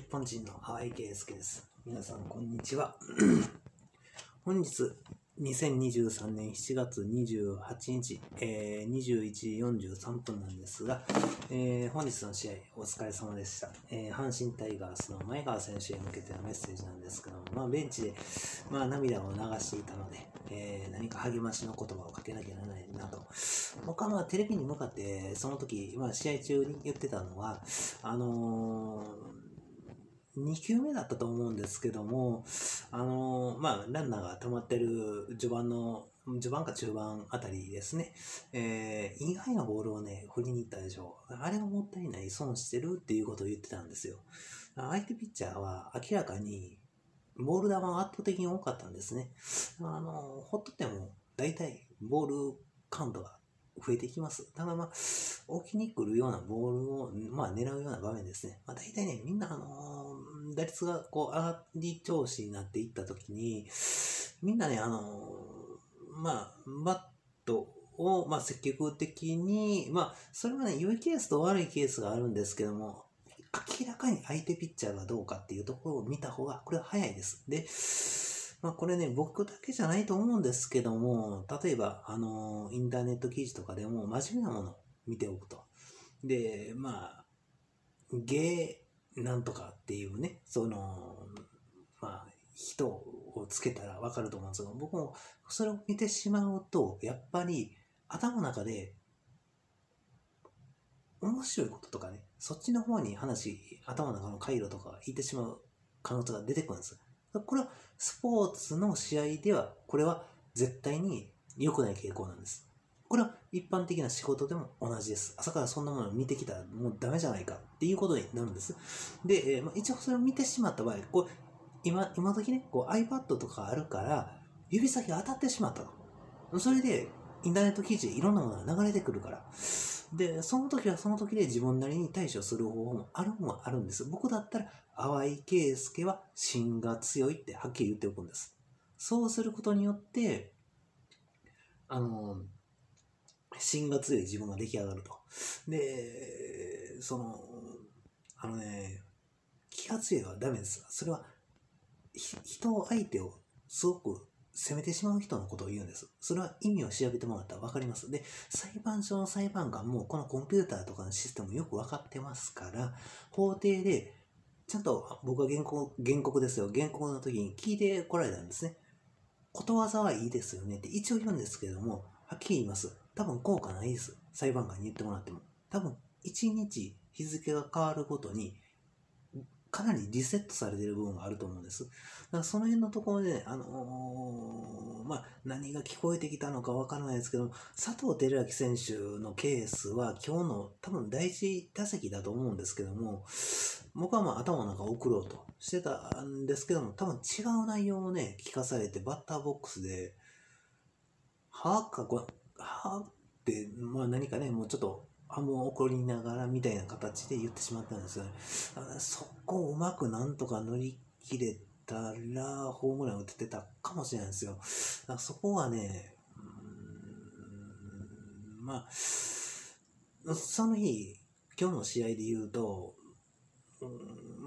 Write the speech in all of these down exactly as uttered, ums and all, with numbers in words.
本人の淡井圭介です。皆さんこんにちは。本日にせんにじゅうさんねんしちがつにじゅうはちにち、えー、にじゅういちじよんじゅうさんぷんなんですが、えー、本日の試合お疲れ様でした、えー。阪神タイガースの前川選手へ向けてのメッセージなんですけども、まあ、ベンチで、まあ、涙を流していたので、えー、何か励ましの言葉をかけなきゃならないなと。僕はまあテレビに向かってその時、まあ、試合中に言ってたのは、あのーにきゅうめだったと思うんですけども、あのー、まあ、ランナーが溜まってる序盤の、序盤か中盤あたりですね、えー、意外なボールをね、振りに行ったでしょう。あれがもったいない、損してるっていうことを言ってたんですよ。相手ピッチャーは明らかに、ボール球が圧倒的に多かったんですね。あのー、ほっとっても、だいたいボールカウントが増えてきます。ただまあ、置きに来るようなボールを、まあ、狙うような場面ですね。まあ、大体ね、みんな、あのー、打率がこう上がり調子になっていったときに、みんなね、あのー、まあ、バットを、まあ、積極的に、まあ、それはね、良いケースと悪いケースがあるんですけども、明らかに相手ピッチャーがどうかっていうところを見た方が、これは早いです。で、まあ、これね、僕だけじゃないと思うんですけども、例えば、あの、インターネット記事とかでも真面目なものを見ておくと。で、まあ、芸なんとかっていうね、その、まあ、人をつけたらわかると思うんですけど、僕もそれを見てしまうと、やっぱり頭の中で面白いこととかね、そっちの方に話、頭の中の回路とかがいってしまう可能性が出てくるんです。これはスポーツの試合では、これは絶対に良くない傾向なんです。これは一般的な仕事でも同じです。朝からそんなものを見てきたらもうダメじゃないかっていうことになるんです。で、えーまあ、一応それを見てしまった場合、こう今今時ね、こう iPad とかあるから指先が当たってしまったと。それでインターネット記事でいろんなものが流れてくるから。で、その時はその時で自分なりに対処する方法もあるもあるんです。僕だったら、淡井圭介は芯が強いってはっきり言っておくんです。そうすることによって、あの、芯が強い自分が出来上がると。で、その、あのね、気が強いはダメです。それは、人相手をすごく責めてしまう人のことを言うんです。それは意味を調べてもらったら分かります。で、裁判所の裁判官もこのコンピューターとかのシステムよく分かってますから、法廷でちゃんと僕は原告、原告ですよ。原告の時に聞いてこられたんですね。ことわざはいいですよねって一応言うんですけれども、はっきり言います。多分効果ないです。裁判官に言ってもらっても。多分いちにち日付が変わるごとにかなりリセットされている部分があると思うんです。だからその辺のところで、あのー、まあ、何が聞こえてきたのかわからないですけど、佐藤輝明選手のケースは今日の多分第一打席だと思うんですけども、僕はまあ頭の中を送ろうとしてたんですけども、多分違う内容をね、聞かされてバッターボックスで、はぁか、はぁって、まあ何かね、もうちょっと、あ、もう怒りながらみたいな形で言ってしまったんですよね。そこをうまくなんとか乗り切れたら、ホームラン打ててたかもしれないんですよ。だからそこはね、うーん、まあ、その日、今日の試合で言うと、うん、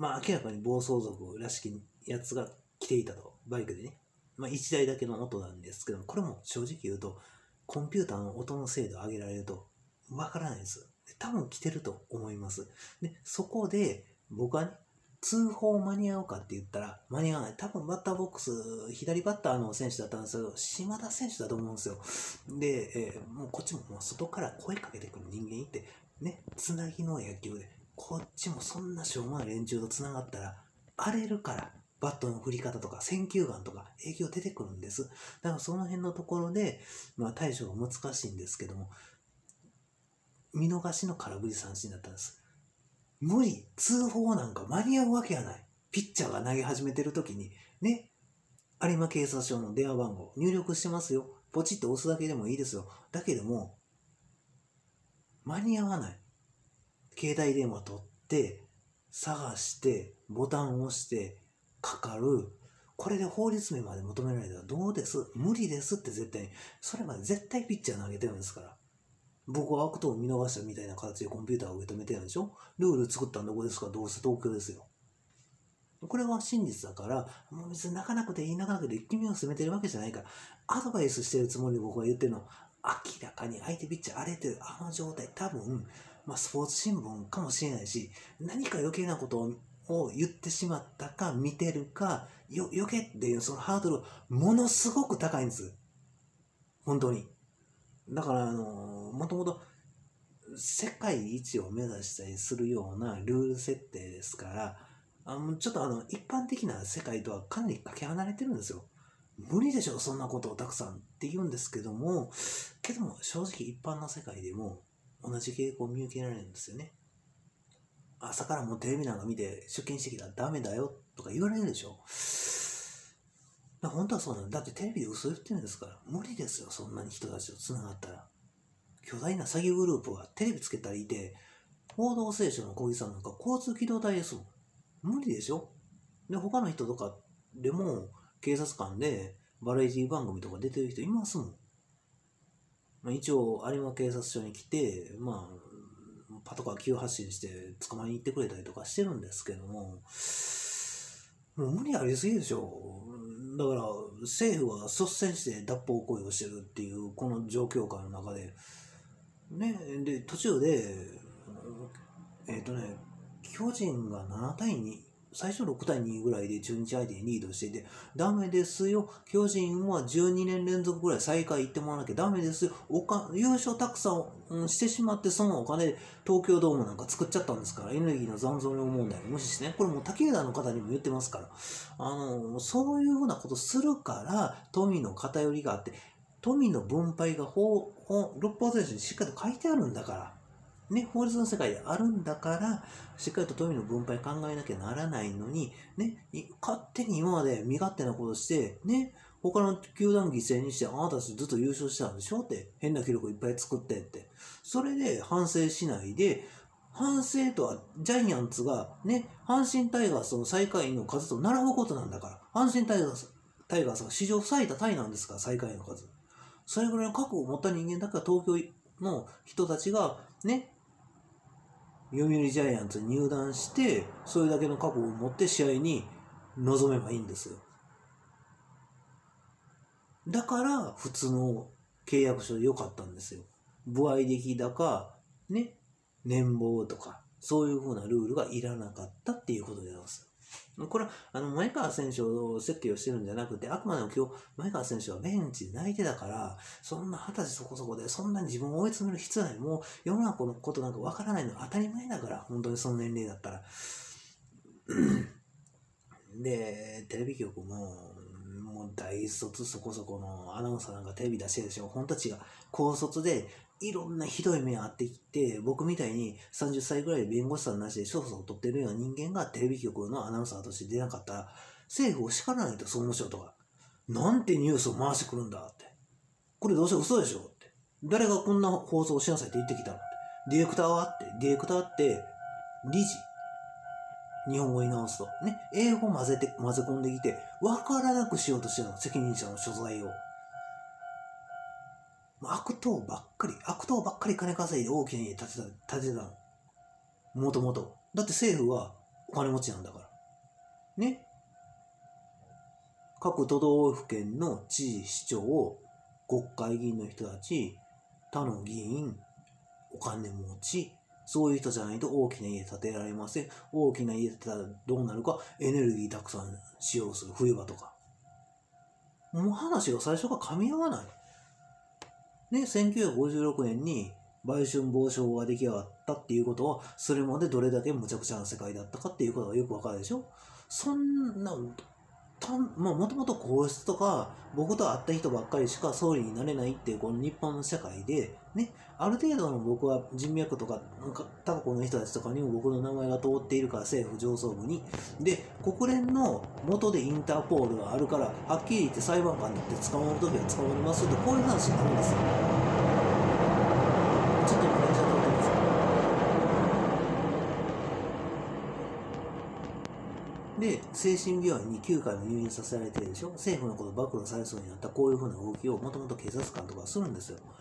まあ明らかに暴走族らしきやつが来ていたと、バイクでね。まあいちだいだけの音なんですけども、これも正直言うと、コンピューターの音の精度を上げられると、わからないです。多分来てると思います。で、そこで、僕はね、通報間に合うかって言ったら、間に合わない。多分バッターボックス、左バッターの選手だったんですけど、島田選手だと思うんですよ。で、えーもうこっちももう外から声かけてくる人間いて、ね、つなぎの野球で、こっちもそんなしょうもない連中とつながったら、荒れるから、バットの振り方とか選球眼とか影響出てくるんです。だからその辺のところで、まあ対処が難しいんですけども、見逃しの空振り三振だったんです。無理、通報なんか間に合うわけがない。ピッチャーが投げ始めてる時に、ね、有馬警察署の電話番号入力してますよ。ポチッと押すだけでもいいですよ。だけども、間に合わない。携帯電話取って、探して、ボタンを押して、かかる。これで法律面まで求められたらどうです？無理ですって絶対に。それまで絶対ピッチャー投げてるんですから。僕は悪党を見逃したみたいな形でコンピューターを受け止めてるんでしょ？ルール作ったのどこですか？どうせ東京ですよ。 これは真実だから、もう別に泣かなくていい、泣かなくていい、君を責めてるわけじゃないから、アドバイスしてるつもりで僕は言ってるの、明らかに相手ピッチャー荒れてる、あの状態、多分、まあ、スポーツ新聞かもしれないし、何か余計なことをを言ってしまったか、見てるか、よ余計っていうそのハードル、ものすごく高いんです。本当に。だから、あの、もともと、世界一を目指したりするようなルール設定ですから、あのちょっとあの一般的な世界とはかなりかけ離れてるんですよ。無理でしょ、そんなことをたくさんって言うんですけども、けども正直一般の世界でも同じ傾向を見受けられるんですよね。朝からもうテレビなんか見て出勤してきたらダメだよとか言われるでしょ。だ本当はそうなんだ。だってテレビで嘘言ってるんですから、無理ですよ、そんなに人たちとつながったら。巨大な詐欺グループがテレビつけたらいて、報道ステーションの小木さんなんか交通機動隊ですもん。無理でしょ。で、他の人とかでも警察官でバラエティ番組とか出てる人いますもん。まあ、一応有馬警察署に来て、まあ、パトカー急発進して捕まえに行ってくれたりとかしてるんですけども、もう無理ありすぎでしょ。だから政府は率先して脱法行為をしてるっていうこの状況下の中で、ね、で途中で、えっ、ー、とね、巨人がななたいに、最初ろくたいにぐらいで中日相手にリードしていて、ダメですよ、巨人はじゅうにねん連続ぐらい最下位行ってもらわなきゃダメですよ、おか優勝たくさん、うん、してしまって、そのお金で東京ドームなんか作っちゃったんですから、エネルギーの残存量問題を無視してね、これもう竹枝の方にも言ってますから、あのそういうふうなことするから、富の偏りがあって、富の分配が法六法全書にしっかりと書いてあるんだから。ね、法律の世界であるんだから、しっかりと富の分配考えなきゃならないのに、ね、勝手に今まで身勝手なことして、ね、他の球団犠牲にして、あなたたちずっと優勝したんでしょって、変な記録いっぱい作ってって。それで反省しないで、反省とはジャイアンツが、ね、阪神タイガースの最下位の数と並ぶことなんだから、阪神タイガース、タイガースが史上最多タイなんですから、最下位の数。それぐらいの覚悟を持った人間だから、東京の人たちが、ね、読売ジャイアンツに入団して、それだけの覚悟を持って試合に臨めばいいんですよ。だから普通の契約書で良かったんですよ。歩合的だか、ね、年俸とか、そういうふうなルールがいらなかったっていうことでございます。これは、あの、前川選手を設計をしてるんじゃなくて、あくまでも今日、前川選手はベンチで泣いてたから、そんな二十歳そこそこで、そんなに自分を追い詰める必要ない。もう、世の中のことなんかわからないのは当たり前だから、本当にその年齢だったら。で、テレビ局も、もう大卒そこそこのアナウンサーなんかテレビ出してるでしょ。本当たちが高卒で、いろんなひどい目あってきて、僕みたいにさんじゅっさいぐらいで弁護士さんなしで勝訴を取ってるような人間がテレビ局のアナウンサーとして出なかったら、政府を叱らないと、総務省とか。なんてニュースを回してくるんだって。これどうせ嘘でしょって。誰がこんな放送をしなさいって言ってきたのって。ディレクターはって、ディレクターって理事。日本語に直すと。ね。英語混ぜて、混ぜ込んできて、わからなくしようとしてるの。責任者の所在を。悪党ばっかり、悪党ばっかり金稼いで大きな家建てた、建てたの。もともと。だって政府はお金持ちなんだから。ね。各都道府県の知事、市長、国会議員の人たち、他の議員、お金持ち、そういう人じゃないと大きな家建てられません。大きな家建てたらどうなるか、エネルギーたくさん使用する。冬場とか。もう話が最初から噛み合わない。ね、せんきゅうひゃくごじゅうろくねんに売春防止法が出来上がったっていうことは、それまでどれだけ無茶苦茶な世界だったかっていうことがよくわかるでしょ。そんな、たまあ、もともと皇室とか、僕と会った人ばっかりしか総理になれないっていうこの日本の社会で、ね、ある程度の僕は人脈とか、なんか、タバコの人たちとかにも僕の名前が通っているから、政府上層部に。で、国連の元でインターポールがあるから、はっきり言って裁判官に行って捕まるときは捕まりますって、こういう話になるんですよ。ちょっと今電車通ってますか。で、精神病院にきゅうかいも入院させられてるでしょ。政府のこと暴露されそうになったこういうふうな動きをもともと警察官とかはするんですよ。っ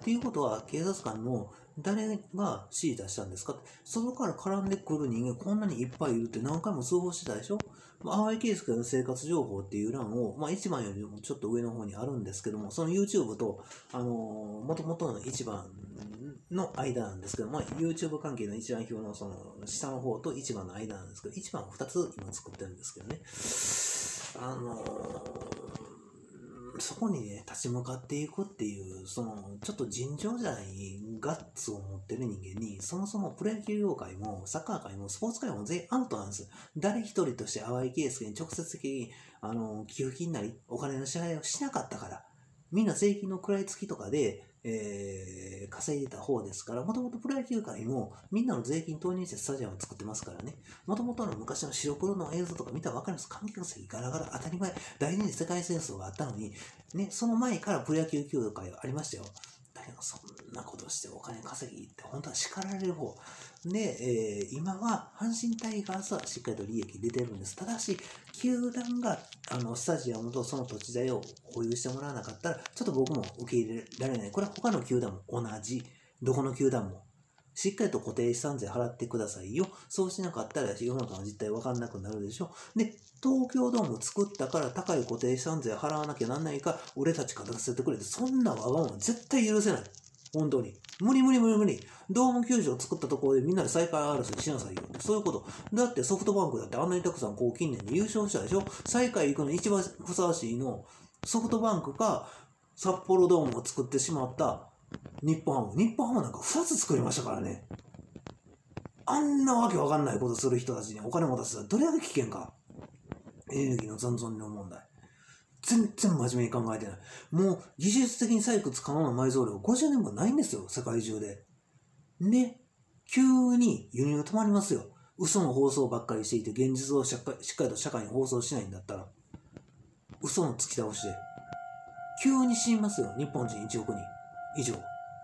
っていうことは、警察官の誰が指示出したんですかって、外から絡んでくる人間こんなにいっぱいいるって何回も通報してたでしょ。淡井圭介の生活情報っていう欄を、まあ、一番よりもちょっと上の方にあるんですけども、その YouTube と、あのー、元々の一番の間なんですけど、まあ、YouTube 関係の一番表のその下の方と一番の間なんですけど、一番を二つ今作ってるんですけどね。あのーそこにね、立ち向かっていくっていう、その、ちょっと尋常じゃないガッツを持ってる人間に、そもそもプロ野球業界も、サッカー界も、スポーツ界も全員アウトなんです。誰一人として淡井圭介に直接的に、あの、寄付金なり、お金の支払いをしなかったから、みんな税金の食らいつきとかで、えー、稼いでた方ですから、もともとプロ野球界もみんなの税金投入してスタジアムを作ってますからね。もともとの昔の白黒の映像とか見たら分かります。観客席ガラガラ当たり前。第二次世界戦争があったのに、ね、その前からプロ野球協会はありましたよ。だけどそんなことしてお金稼ぎって本当は叱られる方。で、えー、今は阪神タイガースはしっかりと利益出てるんです。ただし、球団があのスタジアムとその土地代を保有してもらわなかったら、ちょっと僕も受け入れられない。これは他の球団も同じ。どこの球団も。しっかりと固定資産税払ってくださいよ。そうしなかったら世の中の実態分かんなくなるでしょ。で、東京ドーム作ったから高い固定資産税払わなきゃなんないか、俺たち勝たせてくれって、そんなわがまま絶対許せない。本当に。無理無理無理無理。ドーム球場を作ったところでみんなで再開争いしなさいよ。そういうこと。だってソフトバンクだってあんなにたくさんこう近年で優勝したでしょ。最下位行くの一番ふさわしいのソフトバンクか札幌ドームを作ってしまった日本ハム。日本ハムなんかふたつ作りましたからね。あんなわけわかんないことする人たちにお金持たせたらどれだけ危険か。エネルギーの残存量問題。全然真面目に考えてない。もう技術的に採掘可能な埋蔵量ごじゅうねんもないんですよ、世界中で。ね、急に輸入止まりますよ。嘘の放送ばっかりしていて、現実をしっかりと社会に放送しないんだったら。嘘の突き倒しで。急に死にますよ、日本人いちおくにん以上。も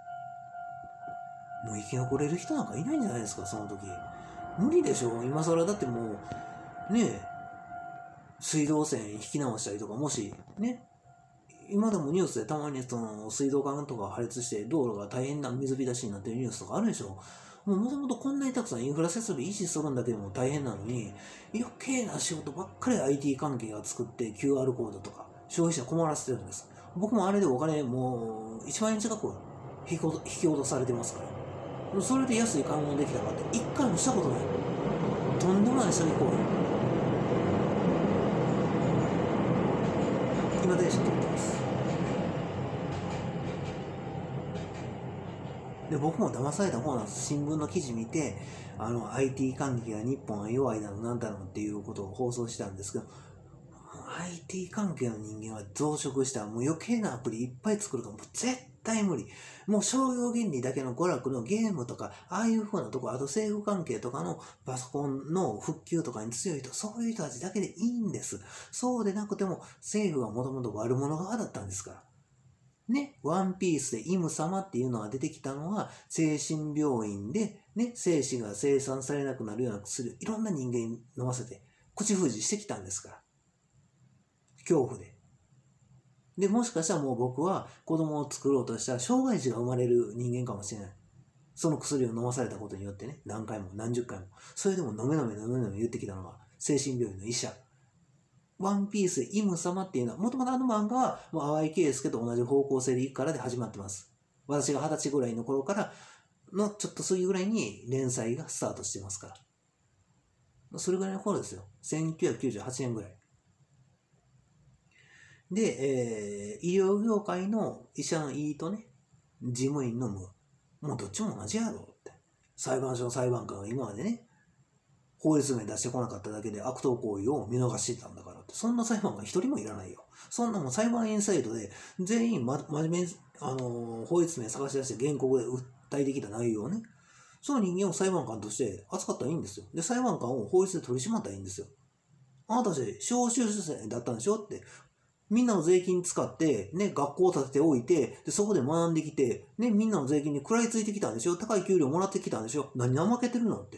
う生き残れる人なんかいないんじゃないですか、その時。無理でしょ、今更だってもう、ねえ、水道線引き直したりとか、もしね、今でもニュースでたまにその水道管とか破裂して道路が大変な水浸しになってるニュースとかあるでしょ。もうもともとこんなにたくさんインフラ設備維持するんだけども大変なのに、余計な仕事ばっかり アイティー 関係が作って キューアール コードとか消費者困らせてるんです。僕もあれでお金もういちまん円近く引き落とされてますから。それで安い買い物できたかって一回もしたことない。とんでもない詐欺行為。今電車通ってます。で、僕も騙された方なんです。新聞の記事見て、あの、アイティー 関係が日本は弱いだろうなんだろうっていうことを放送したんですけど、アイティー 関係の人間は増殖したらもう余計なアプリいっぱい作るからもう絶対無理。もう商業原理だけの娯楽のゲームとか、ああいう風なところ、あと政府関係とかのパソコンの復旧とかに強い人、そういう人たちだけでいいんです。そうでなくても政府はもともと悪者側だったんですから。ね、ワンピースでイム様っていうのが出てきたのは精神病院で、ね、精子が生産されなくなるような薬をいろんな人間に飲ませて口封じしてきたんですから。恐怖で。で、もしかしたらもう僕は子供を作ろうとしたら障害児が生まれる人間かもしれない。その薬を飲まされたことによってね、何回も何十回も。それでも飲め飲め飲め飲め言ってきたのが精神病院の医者。ワンピースイム様っていうのは、もともとあの漫画はもう淡井圭介と同じ方向性でいくからで始まってます。私が二十歳ぐらいの頃からのちょっと過ぎぐらいに連載がスタートしてますから。それぐらいの頃ですよ。せんきゅうひゃくきゅうじゅうはちねんぐらい。で、えー、医療業界の医者のいいとね、事務員の無。もうどっちも同じやろって。裁判所の裁判官が今までね、法律名出してこなかっただけで悪党行為を見逃してたんだからって。そんな裁判官一人もいらないよ。そんなもん裁判員制度で全員、ま、真面目に、あのー、法律名探し出して原告で訴えてきた内容をね、その人間を裁判官として扱ったらいいんですよ。で、裁判官を法律で取り締まったらいいんですよ。あなたたち、小修生だったんでしょって。みんなの税金使って、ね、学校を建てておいて、で、そこで学んできて、ね、みんなの税金に食らいついてきたんでしょ。高い給料もらってきたんでしょ。何怠けてるのって。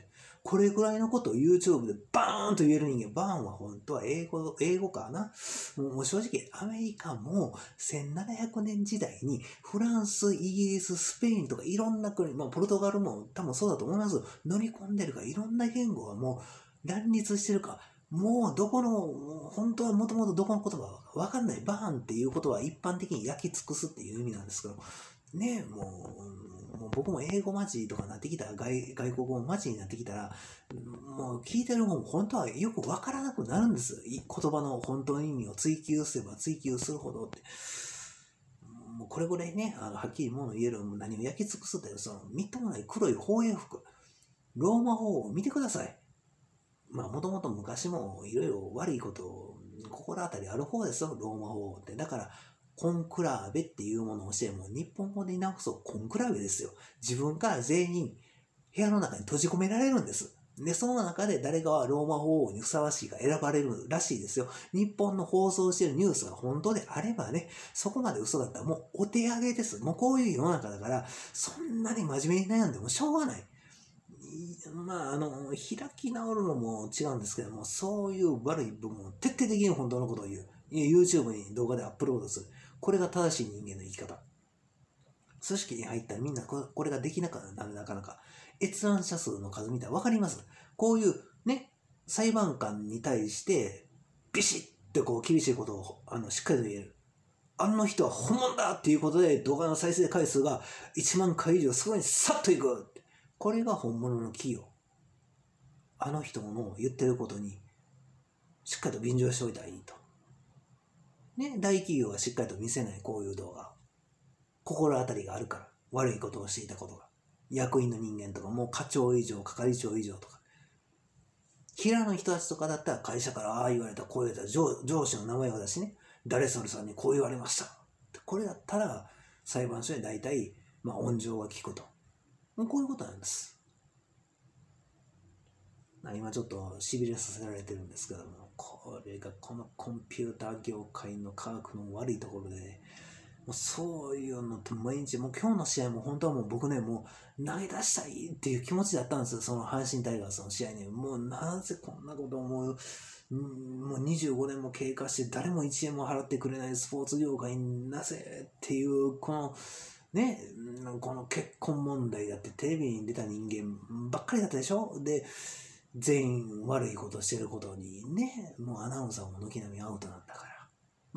これぐらいのことを YouTube でバーンと言える人間、バーンは本当は英語、英語かな。もう正直アメリカもせんななひゃくねん時代にフランス、イギリス、スペインとかいろんな国、まあポルトガルも多分そうだと思います。乗り込んでるからいろんな言語がもう乱立してるから、もうどこの、本当はもともとどこの言葉かわかんない。バーンっていうことは一般的に焼き尽くすっていう意味なんですけど、ね、もう、もう僕も英語マジとかなってきたら、外外国語マジになってきたら、もう聞いてる方も本当はよくわからなくなるんです。言葉の本当の意味を追求すれば追求するほどって。もうこれぐらいね、あのはっきりもの言える何を焼き尽くすって、そのみっともない黒い法営服、ローマ法を見てください。まあもともと昔もいろいろ悪いことを心当たりある方ですよ、ローマ法って。だから、コンクラーベっていうものをしても、日本語で直すとコンクラーベですよ。自分から全員部屋の中に閉じ込められるんです。で、その中で誰がローマ法王にふさわしいか選ばれるらしいですよ。日本の放送しているニュースが本当であればね、そこまで嘘だったらもうお手上げです。もうこういう世の中だから、そんなに真面目に悩んでもしょうがない。まあ、あの、開き直るのも違うんですけども、そういう悪い部分を徹底的に本当のことを言う。YouTube に動画でアップロードする。これが正しい人間の生き方。組織に入ったらみんなこれができなかったらなかなか。閲覧者数の数見たら分かります。こういうね、裁判官に対してビシッとこう厳しいことをあのしっかりと言える。あの人は本物だっていうことで動画の再生回数がいちまんかい以上すごいさっといく。これが本物の企業。あの人の言ってることにしっかりと便乗しておいたらいいと。ね、大企業はしっかりと見せないこういう動画。心当たりがあるから。悪いことをしていたことが。役員の人間とかもう課長以上、係長以上とか。平の人たちとかだったら会社からああ言われた、こう言われた、上上司の名前を出しね、誰それさんにこう言われました。これだったら裁判所で大体、まあ、温情が効くと。もうこういうことなんです。今ちょっと痺れさせられてるんですけども、これがこのコンピューター業界の科学の悪いところで、ね、もうそういうのって毎日、もう今日の試合も本当はもう僕ね、もう投げ出したいっていう気持ちだったんですよ、その阪神タイガースの試合に。もうなぜこんなことを思う、もうにじゅうごねんも経過して誰もいちえんも払ってくれないスポーツ業界になぜっていう、この、ね、この結婚問題だってテレビに出た人間ばっかりだったでしょ。で、全員悪いことしてることにね、もうアナウンサーも軒並みアウトなんだから。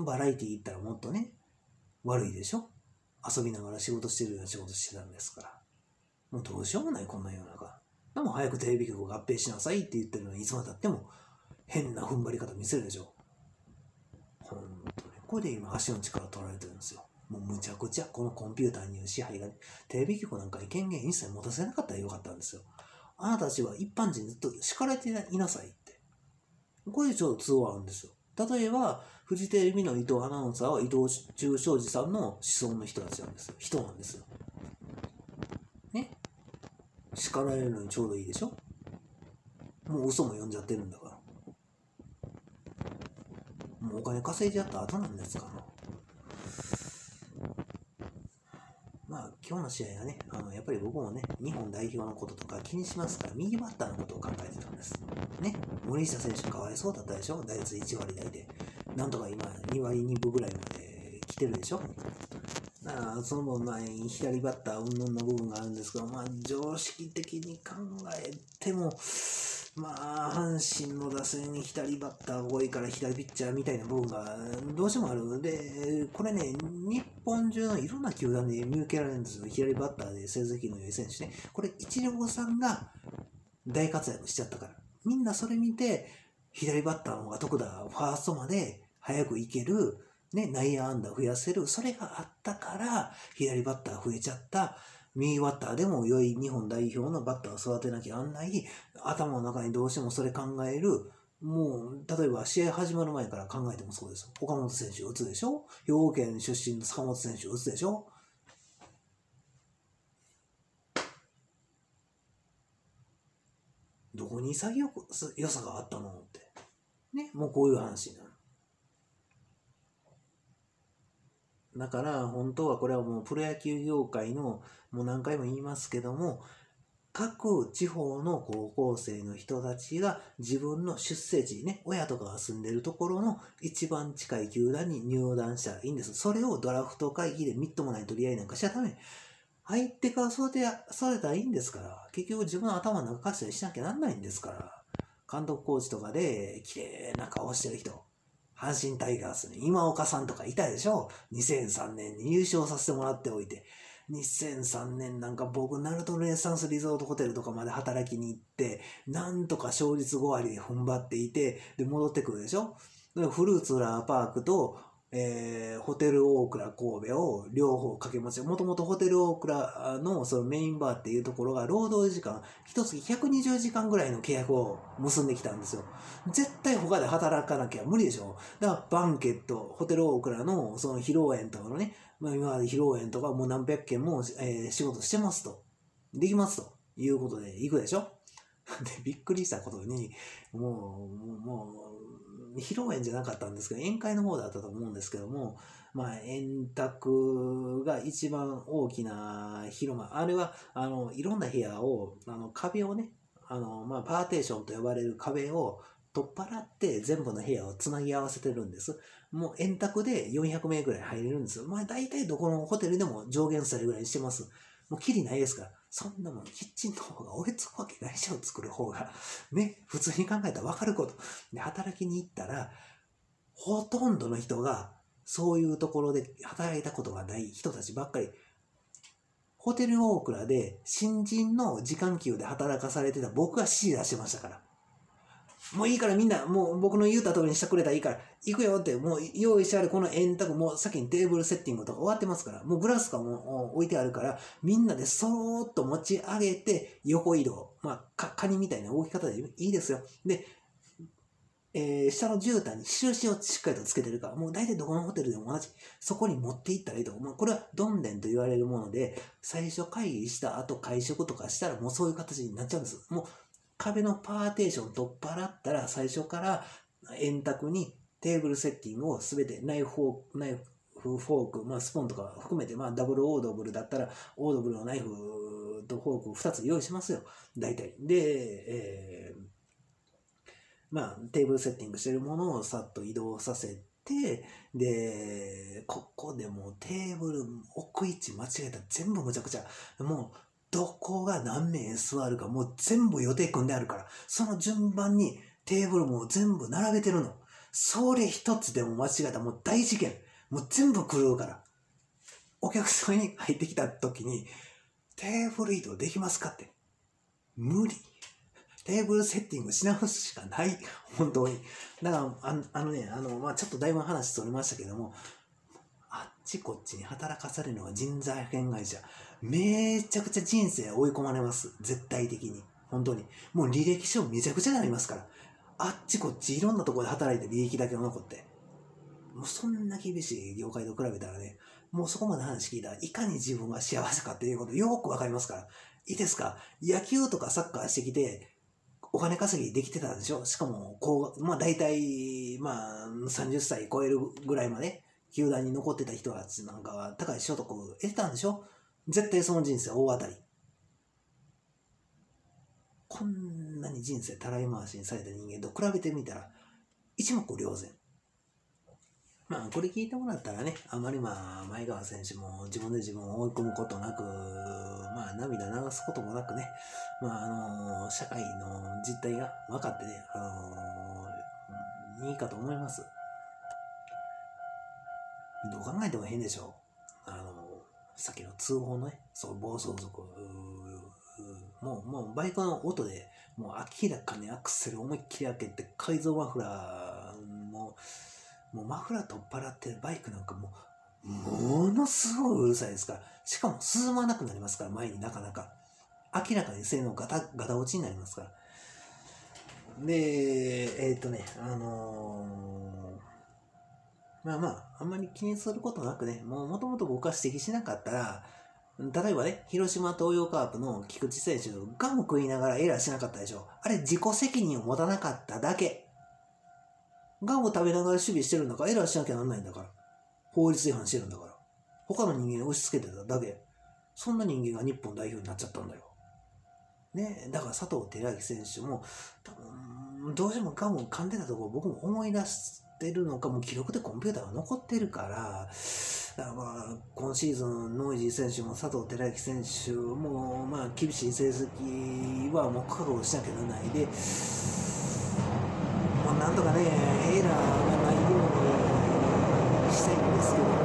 バラエティー行ったらもっとね、悪いでしょ。遊びながら仕事してるような仕事してたんですから。もうどうしようもないこんな世の中。でも早くテレビ局を合併しなさいって言ってるのにいつまでたっても変な踏ん張り方見せるでしょ。本当に。これで今足の力取られてるんですよ。もうむちゃくちゃこのコンピューターによる支配が、ね、テレビ局なんかに権限一切持たせなかったらよかったんですよ。あなたたちは一般人ずっと叱られていなさいって。これでちょっと通話あるんですよ。例えば、フジテレビの伊藤アナウンサーは伊藤忠商事さんの思想の人たちなんですよ。人なんですよ。ね。叱られるのにちょうどいいでしょ。もう嘘も読んじゃってるんだから。もうお金稼いじゃった後なんですから。まあ、今日の試合はね、あのやっぱり僕もね、日本代表のこととか気にしますから、右バッターのことを考えてたんです。ね、森下選手かわいそうだったでしょ、打率いちわり台で。なんとか今、にわりにぶぐらいまで来てるでしょ。だからその分、まあ、左バッター、うんぬんの部分があるんですけど、まあ、常識的に考えても、まあ、阪神の打線に左バッターが多いから左ピッチャーみたいな部分がどうしてもある。で、これね、日本中のいろんな球団で見受けられるんですよ。左バッターで成績の良い選手ね。これ、イチローさんが大活躍しちゃったから。みんなそれ見て、左バッターの方が得だ、ファーストまで早く行ける、ね、内野安打増やせる、それがあったから、左バッター増えちゃった。右バッターでも良い日本代表のバッターを育てなきゃあんない、頭の中にどうしてもそれ考える、もう、例えば試合始まる前から考えてもそうですよ。岡本選手打つでしょ。兵庫県出身の坂本選手打つでしょ。どこに潔く良さがあったのって。ね、もうこういう話になる。だから本当はこれはもうプロ野球業界のもう何回も言いますけども、 各地方の高校生の人たちが自分の出生地ね、親とかが住んでるところの一番近い球団に入団したらいいんです。それをドラフト会議でみっともない取り合いなんかしちゃダメ。入ってから育て、育てたらいいんですから。結局自分の頭の中かしたりしなきゃなんないんですから。監督コーチとかで綺麗な顔してる人。阪神タイガースに今岡さんとかいたでしょ。にせんさんねんに優勝させてもらっておいて。にせんさんねんなんか僕、ナルトレネサンスリゾートホテルとかまで働きに行って、なんとか勝率ご割で踏ん張っていて、で、戻ってくるでしょ。フルーツラーパークと、えー、ホテルオークラ神戸を両方掛け持ち。もともとホテルオークラのそのメインバーっていうところが労働時間、一月ひゃくにじゅうじかんぐらいの契約を結んできたんですよ。絶対他で働かなきゃ無理でしょ。だからバンケット、ホテルオークラのその披露宴とかのね、まあ、今まで披露宴とかもう何百件も、えー、仕事してますと。できますということで行くでしょ。で、びっくりしたことに、もう、もう、もう披露宴じゃなかったんですけど、宴会の方だったと思うんですけども、まあ、円卓が一番大きな広間、あれは、あの、いろんな部屋を、あの、壁をね、あの、まあ、パーテーションと呼ばれる壁を取っ払って全部の部屋をつなぎ合わせてるんです。もう円卓でよんひゃくめいぐらい入れるんですよ。まあ、大体どこのホテルでも上限されるぐらいしてます。もうきりないですから。そんなもん、キッチンの方が追いつくわけないでしょ、作る方が。ね、普通に考えたら分かること。で、働きに行ったら、ほとんどの人が、そういうところで働いたことがない人たちばっかり。ホテルオークラで新人の時間給で働かされてた僕が指示出してましたから。もういいからみんな、もう僕の言った通りにしてくれたらいいから、行くよって、もう用意してあるこの円卓、もう先にテーブルセッティングとか終わってますから、もうグラスとかも置いてあるから、みんなでそろーっと持ち上げて、横移動。まあ、かカニみたいな動き方でいいですよ。で、えー、下の絨毯に印をしっかりとつけてるから、もう大体どこのホテルでも同じ。そこに持って行ったらいいと思う。これはどんでんと言われるもので、最初会議した後会食とかしたらもうそういう形になっちゃうんです。もう壁のパーテーション取っ払ったら最初から円卓にテーブルセッティングをすべてナイフフォーク、ナイフ、フォーク、まあスポンとか含めて、まあダブルオードブルだったらオードブルのナイフとフォークふたつ用意しますよ。大体。で、えー、まあテーブルセッティングしてるものをさっと移動させて、で、ここでもうテーブル置く位置間違えたら全部むちゃくちゃ。もうどこが何名座るかもう全部予定組んであるから、その順番にテーブルも全部並べてるの。それ一つでも間違えたらもう大事件。もう全部狂うから。お客さんに入ってきた時に、テーブル移動できますかって。無理。テーブルセッティングし直すしかない。本当に。だから、あ, あのね、あの、まあちょっとだいぶ話それましたけども、あっちこっちに働かされるのが人材派遣会社。めちゃくちゃ人生追い込まれます。絶対的に。本当に。もう履歴書めちゃくちゃになりますから。あっちこっちいろんなところで働いて履歴だけが残って。もうそんな厳しい業界と比べたらね、もうそこまで話聞いたらいかに自分が幸せかっていうことよくわかりますから。いいですか？野球とかサッカーしてきて、お金稼ぎできてたんでしょ？しかも、こう、まあ大体、まあさんじゅっさい超えるぐらいまで、球団に残ってた人たちなんかは高い所得を得てたんでしょ？絶対その人生大当たり。こんなに人生たらい回しにされた人間と比べてみたら一目瞭然。まあこれ聞いてもらったらね、あまりまあ前川選手も自分で自分を追い込むことなく、まあ涙流すこともなくね、まああの社会の実態が分かってね、あのいいかと思います。どう考えても変でしょ。あのさっきの通報のね、そう暴走族、もうもうバイクの音でもう明らかにアクセル思いっきり開けて改造マフラーももうマフラー取っ払ってるバイクなんかもうものすごいうるさいですから、しかも進まなくなりますから、前になかなか明らかに性能ガタガタ落ちになりますから。でえっ、ー、とねあのー、まあまああんまり気にすることなくね、もうもともと僕は指摘しなかったら、例えばね、広島東洋カープの菊池選手、ガム食いながらエラーしなかったでしょ。あれ自己責任を持たなかっただけ。ガム食べながら守備してるんだからエラーしなきゃなんないんだから。法律違反してるんだから。他の人間を押し付けてただけ。そんな人間が日本代表になっちゃったんだよ。 ね、だから佐藤輝明選手も、多分どうしてもガムを噛んでたところ僕も思い出してるのか、もう記録でコンピューターが残ってるから、だからまあ今シーズンノイジー選手も佐藤輝明選手もまあ厳しい成績はもう覚悟しなきゃならないで、もうなんとかねエラーがないようにしたいんですけども、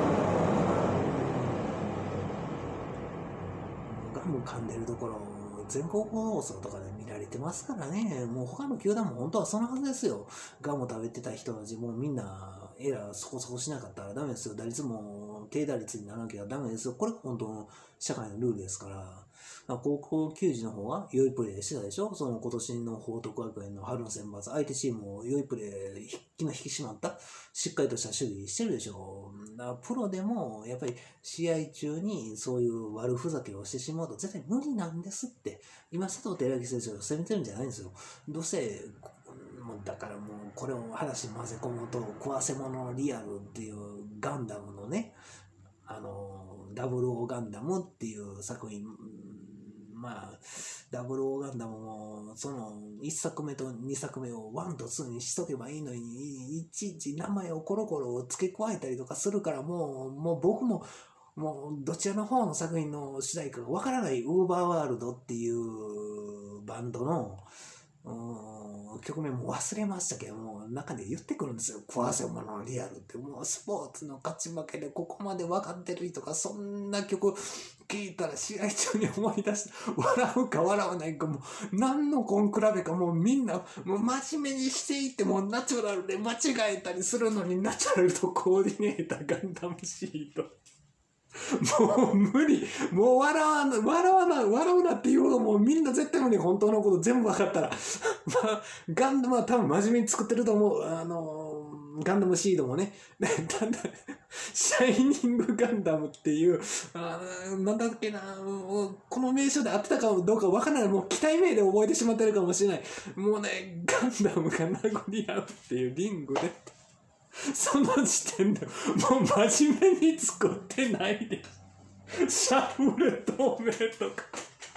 ガム噛んでるところ全国放送とかで見られてますからね。もう他の球団も本当はそのはずですよ。ガム食べてた人たちもみんなエラーそこそこしなかったらダメですよ。打率も低打率にならなきゃダメですよ。これが本当の社会のルールですから。高校球児の方は良いプレーしてたでしょ。その今年の報徳学園の春の選抜、相手チームも良いプレー、気の引き締まったしっかりとした守備してるでしょ。だからプロでもやっぱり試合中にそういう悪ふざけをしてしまうと絶対無理なんですって。今佐藤輝明選手が攻めてるんじゃないんですよ。どうせもうだからもうこれを話に混ぜ込むと食わせ物のリアルっていうガンダムのね、あのダブルオーガンダムっていう作品、まあダブルオーガンダムもそのいっさくめとにさくめをワンとツーにしとけばいいのに、いちいち名前をコロコロ付け加えたりとかするから、もうもう僕ももうどちらの方の作品の主題歌がわからない。ウーバーワールドっていうバンドの曲名も忘れましたけども、中で言ってくるんですよ。食わせ物のリアルって。もうスポーツの勝ち負けでここまで分かってる人がそんな曲聴いたら試合中に思い出して笑うか笑わないか、もう何のコン比べか、もうみんなもう真面目にしていってもナチュラルで間違えたりするのに、ナチュラルとコーディネーターガンダムシートもう無理。もう笑わな、笑わな、笑うなっていうのもみんな絶対無理。本当のこと全部分かったら。まあ、ガンダムは多分真面目に作ってると思う。あのー、ガンダムシードもね。ただ、シャイニングガンダムっていう、あなんだっけな、この名称で合ってたかどうか分からない。もう機体名で覚えてしまってるかもしれない。もうね、ガンダムが殴り合うっていうリングで。その時点でもう真面目に作ってないで、シャフル透明とか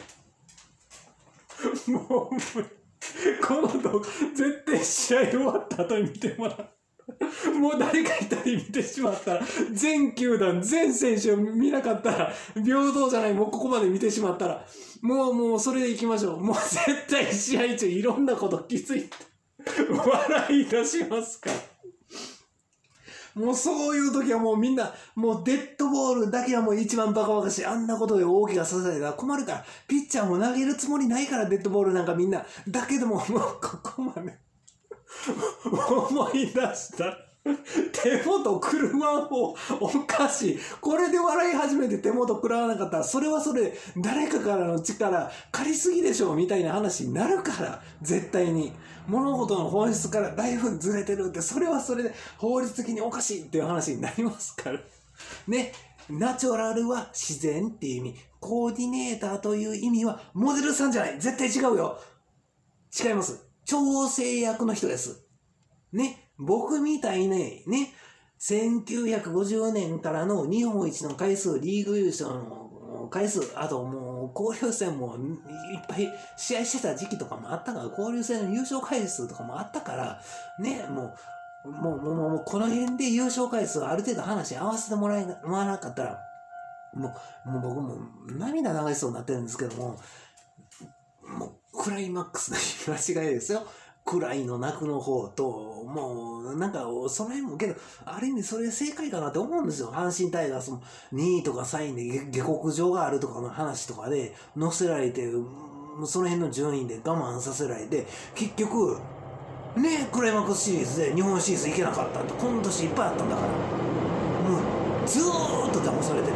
もうこの動画絶対試合終わった後に見てもらう。もう誰か一人見てしまったら、全球団全選手を見なかったら平等じゃない。もうここまで見てしまったらもうもうそれでいきましょう。もう絶対試合中いろんなこと気づいて笑い出しますから。もうそういう時はもうみんな、もうデッドボールだけはもう一番バカバカしい。あんなことで大怪我させられたら困るから、ピッチャーも投げるつもりないからデッドボールなんかみんな。だけども、もうここまで思い出した。手元車をおかしい。これで笑い始めて手元食らわなかったら、それはそれで誰かからの力借りすぎでしょみたいな話になるから、絶対に。物事の本質からだいぶずれてるって、それはそれで法律的におかしいっていう話になりますから。ね。ナチュラルは自然っていう意味。コーディネーターという意味はモデルさんじゃない。絶対違うよ。違います。調整役の人です。ね。僕みたいね、ね。せんきゅうひゃくごじゅうねんからの日本一の回数、リーグ優勝の回数、あともう交流戦もいっぱい試合してた時期とかもあったから、交流戦の優勝回数とかもあったから、ね、もう、もう、もう、もうこの辺で優勝回数ある程度話合わせてもらえな、もらわなかったら、もう、もう僕も涙流しそうになってるんですけども、もうクライマックスの間違いですよ。くらいの泣くの方と、もう、なんか、その辺も、けど、ある意味それ正解かなって思うんですよ。阪神タイガースもにいとかさんいで下克上があるとかの話とかで乗せられて、その辺の順位で我慢させられて、結局、ね、クライマックスシリーズで日本シリーズ行けなかったって、この年いっぱいあったんだから、もう、ずーっと騙されてる。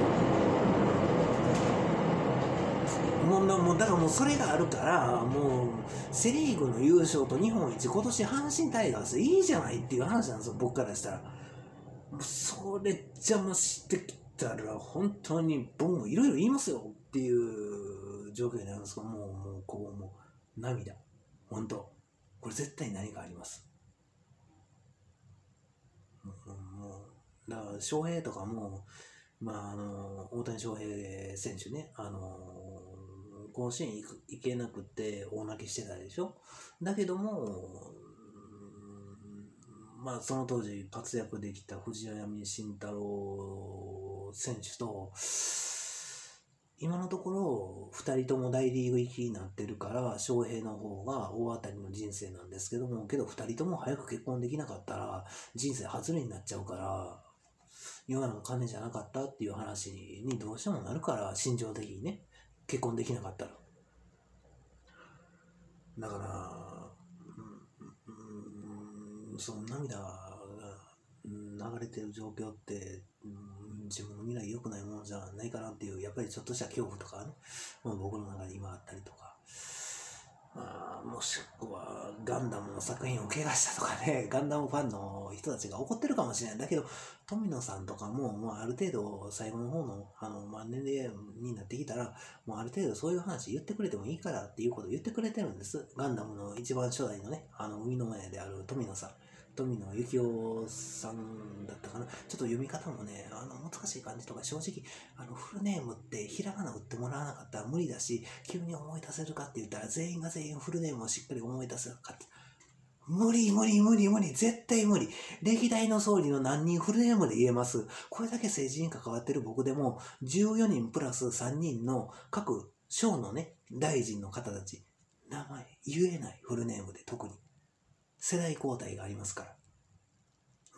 もう、もうだからもうそれがあるから、もうセリーグの優勝と日本一、今年阪神タイガースいいじゃないっていう話なんですよ、僕からしたら。もうそれ邪魔してきたら本当に僕もいろいろ言いますよっていう状況になるんですけど、もうもうここもう涙、本当これ絶対何かあります。もう、もうだから翔平とかも、まああの大谷翔平選手ね、あの甲子園行く行けなくて大泣きしてたでしょ。だけども、まあその当時活躍できた藤浪晋太郎選手と、今のところふたりとも大リーグ行きになってるから翔平の方が大当たりの人生なんですけども、けどふたりとも早く結婚できなかったら人生外れになっちゃうから、今の金じゃなかったっていう話にどうしてもなるから、心情的にね、結婚できなかったら。だから、うん、その涙が流れてる状況って、うん、自分の未来良くないものじゃないかなっていう、やっぱりちょっとした恐怖とかね、もう僕の中に今あったりとか、あもしくはガンダムの作品を怪我したとかね、ガンダムファンの人たちが怒ってるかもしれないんだけど、富野さんとかも、もうある程度最後の方の、あの、まあ、年齢になってきたら、もうある程度そういう話言ってくれてもいいからっていうことを言ってくれてるんです。ガンダムの一番初代のね、あの、生みの親である富野さん。富野幸雄さんだったかな。ちょっと読み方もね、あの難しい感じとか、正直、あのフルネームってひらがな打ってもらわなかったら無理だし、急に思い出せるかって言ったら、全員が全員フルネームをしっかり思い出せるかって。無理無理無理無理、絶対無理。歴代の総理の何人フルネームで言えます。これだけ政治に関わってる僕でも、じゅうよにんプラスさんにんの各省のね、大臣の方たち、名前言えない、フルネームで特に。世代交代がありますから。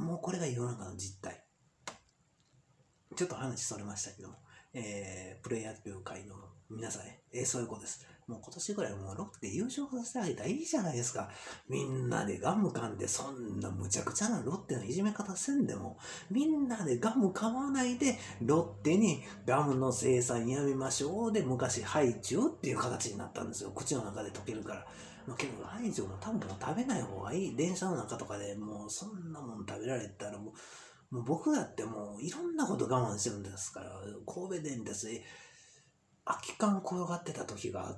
もうこれが世の中の実態。ちょっと話それましたけども、えー、プレイヤー業界の皆さんね、えー、そういうことです。もう今年ぐらいもうロッテ優勝させてあげたらいいじゃないですか。みんなでガム噛んで、そんなむちゃくちゃなロッテのいじめ方せんでも、みんなでガム噛まないで、ロッテにガムの生産やめましょうで、昔ハイチュウっていう形になったんですよ。口の中で溶けるから。まあ、けど、ハイチュウも多分もう食べない方がいい。電車の中とかでもうそんなもん食べられたらもう、もう僕だってもういろんなこと我慢してるんですから、神戸電鉄で空き缶転がってた時があって、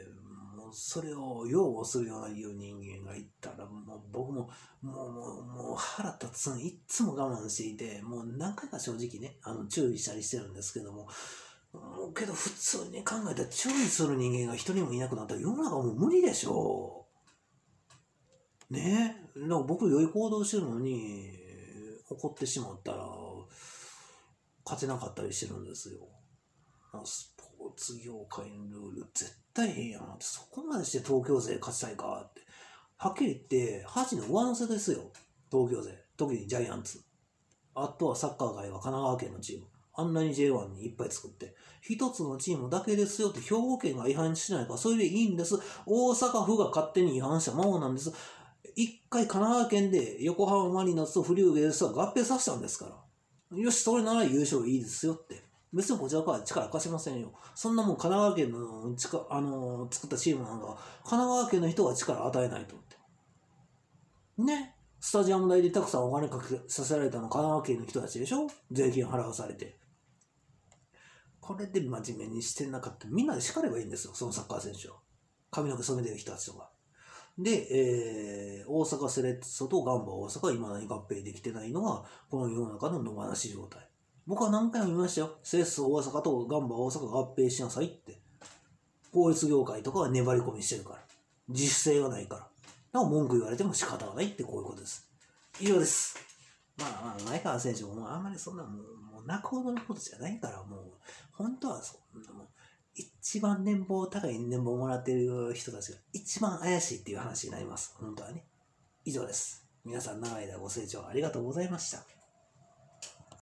もうそれを擁護するような言う人間がいたら、もう僕ももうもうもう腹立つんいっつも我慢していて、もう何回か正直ね、あの注意したりしてるんですけども、もうけど普通に考えたら注意する人間が一人もいなくなったら世の中もう無理でしょう。ねえ、なんか僕良い行動してるのに怒ってしまったら勝てなかったりしてるんですよ。スポーツ業界のルール絶対変やなって、そこまでして東京勢勝ちたいかって。はっきり言ってはちの上乗せですよ、東京勢。特にジャイアンツ。あとはサッカー界は神奈川県のチーム。あんなに ジェイワン にいっぱい作って、一つのチームだけですよって、兵庫県が違反しないから、それでいいんです。大阪府が勝手に違反したままなんです。一回神奈川県で横浜マリノスとフリューゲルスは合併させたんですから。よし、それなら優勝いいですよって。別にこちらから力貸しませんよ。そんなもん神奈川県の力、あのー、作ったチームなんか、神奈川県の人が力与えないと思って。ね。スタジアム代でたくさんお金かけさせられたの神奈川県の人たちでしょ、税金払わされて。これで真面目にしてなかったらみんなで叱ればいいんですよ、そのサッカー選手を。髪の毛染めてる人たちとか。で、えー、大阪セレッソとガンバ大阪が未だに合併できてないのが、この世の中の野放し状態。僕は何回も言いましたよ。セレッソ大阪とガンバ大阪が合併しなさいって。法律業界とかは粘り込みしてるから。自主性がないから。だから文句言われても仕方がないってこういうことです。以上です。まあまあ、前川選手ももうあんまりそんなもう、もう泣くほどのことじゃないから、もう、本当はそんなもう、一番年俸、高い年俸もらっている人たちが一番怪しいっていう話になります。本当はね。以上です。皆さん長い間ご清聴ありがとうございました。